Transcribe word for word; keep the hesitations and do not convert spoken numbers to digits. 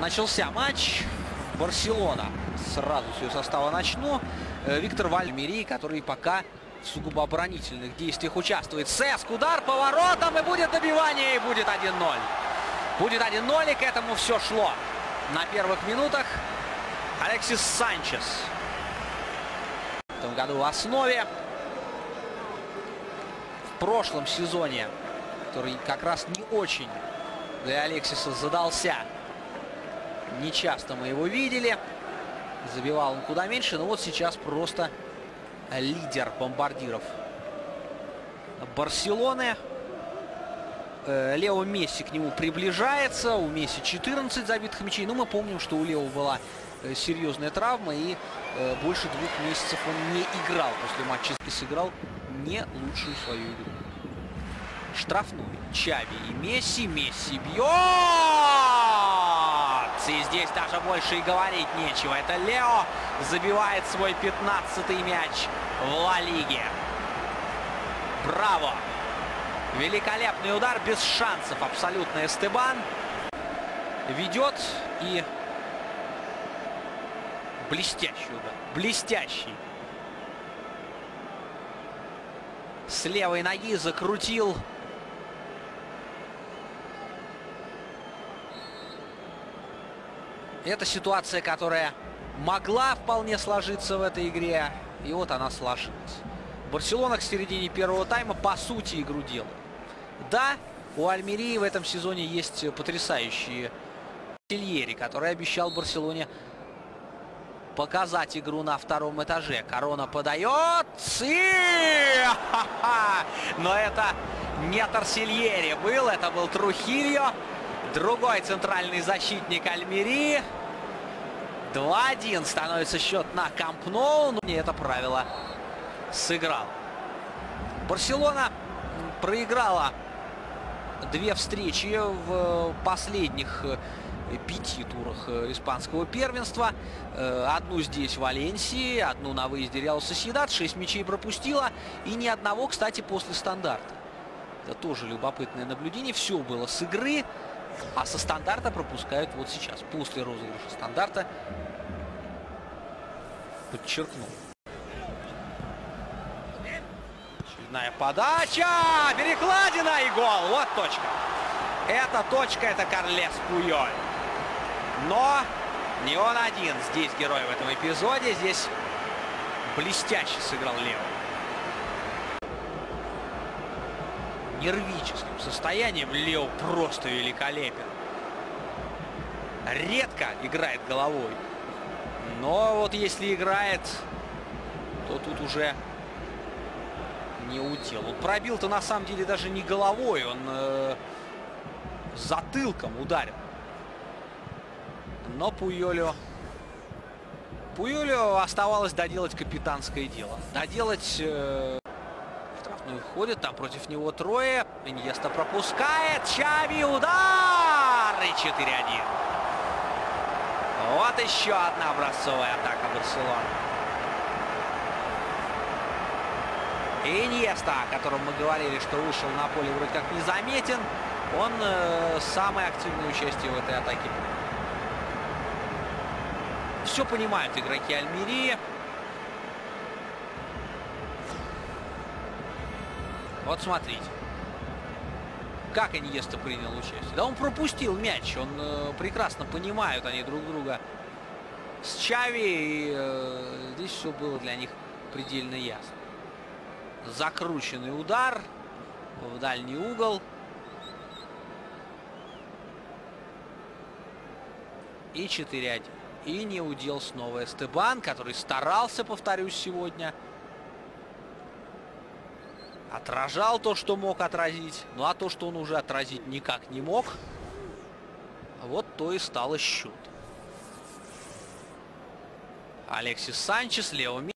Начался матч. Барселона. Сразу с ее состава начну. Виктор Вальмери, который пока в сугубо оборонительных действиях участвует. Сеск, удар поворотом, и будет добивание, и будет один ноль. Будет один ноль, и к этому все шло. На первых минутах Алексис Санчес. В этом году в основе. В прошлом сезоне, который как раз не очень для Алексиса задался. Не часто мы его видели. Забивал он куда меньше, но вот сейчас просто лидер бомбардиров Барселоны. Лео Месси к нему приближается. У Месси четырнадцать забитых мячей. Но мы помним, что у Лео была серьезная травма, и больше двух месяцев он не играл. После матча сыграл не лучшую свою игру. Штрафную. Чави и Месси. Месси бьет! И здесь даже больше и говорить нечего. Это Лео забивает свой пятнадцатый мяч в Ла Лиге. Браво! Великолепный удар, без шансов абсолютно. Эстебан ведет, и блестящий удар. Блестящий. С левой ноги закрутил. Это ситуация, которая могла вполне сложиться в этой игре. И вот она сложилась. Барселона к середине первого тайма по сути игру делает. Да, у Альмерии в этом сезоне есть потрясающие Сильери, который обещал Барселоне показать игру на втором этаже. Корона подает. И... Но это не Торсильери был, это был Трухильо. Другой центральный защитник Альмерии. два один становится счет на Камп Ноу. Но не это правило сыграл. Барселона проиграла две встречи в последних пяти турах испанского первенства. Одну здесь в Валенсии, одну на выезде Реал Сосьедад. Шесть мячей пропустила. И ни одного, кстати, после стандарта. Это тоже любопытное наблюдение. Все было с игры. А со стандарта пропускают вот сейчас. После розыгрыша стандарта. Подчеркнул. Очередная подача. Перекладина и гол. Вот точка. Это точка. Это Карлес Пуйоль. Но не он один. Здесь герой в этом эпизоде. Здесь блестяще сыграл Лео. Нервическим состоянием Лео просто великолепен. Редко играет головой. Но вот если играет, то тут уже не удел. Он пробил-то на самом деле даже не головой. Он э, затылком ударил. Но Пуйолю... Пуйолю оставалось доделать капитанское дело. Доделать... Э, Ну и входит, там против него трое. Иньеста пропускает. Чави, удар! И четыре один. Вот еще одна образцовая атака Барселоны. Иньеста, о котором мы говорили, что вышел на поле вроде как незаметен. Он э, самое активное участие в этой атаке. Все понимают игроки Альмерии. Вот смотрите, как Иньеста принял участие. Да он пропустил мяч, он э, прекрасно понимают они друг друга с Чави. И э, здесь все было для них предельно ясно. Закрученный удар в дальний угол. И четыре один. И не удел снова Эстебан, который старался, повторюсь, сегодня. Отражал то, что мог отразить. Ну а то, что он уже отразить никак не мог, вот то и стало счет. Алексис Санчес, Лео Месси.